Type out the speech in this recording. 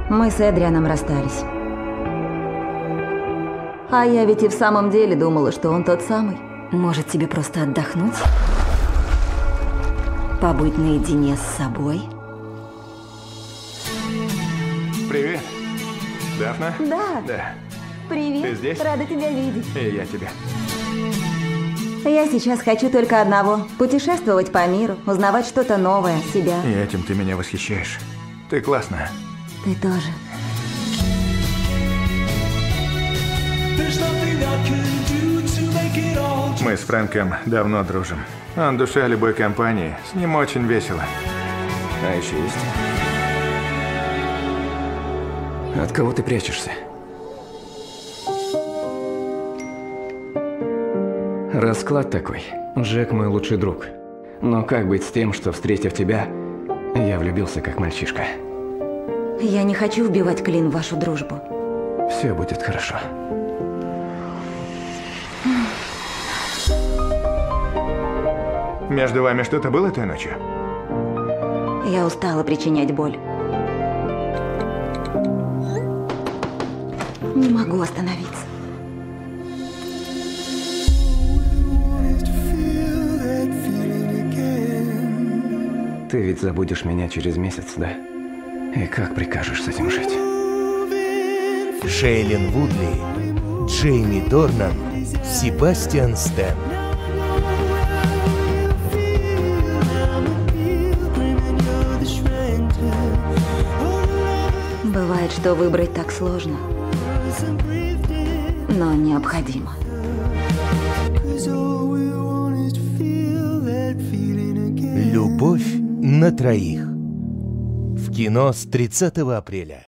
Мы с Эдрианом расстались. А я ведь и в самом деле думала, что он тот самый. Может, тебе просто отдохнуть? Побыть наедине с собой? Привет. Дафна? Да. Да. Привет. Ты здесь? Рада тебя видеть. И я тебя. Я сейчас хочу только одного. Путешествовать по миру, узнавать что-то новое, себя. И этим ты меня восхищаешь. Ты классная. Ты тоже. Мы с Фрэнком давно дружим. Он душа любой компании. С ним очень весело. А еще есть. От кого ты прячешься? Расклад такой. Джек мой лучший друг. Но как быть с тем, что, встретив тебя, я влюбился как мальчишка? Я не хочу вбивать клин в вашу дружбу. Все будет хорошо. Между вами что-то было той ночью? Я устала причинять боль. Не могу остановиться. Ты ведь забудешь меня через месяц, да? И как прикажешь с этим жить? Шейлин Вудли, Джейми Дорнан, Себастьян Стэн. Бывает, что выбрать так сложно, но необходимо. Любовь на троих. В кино с 30 апреля.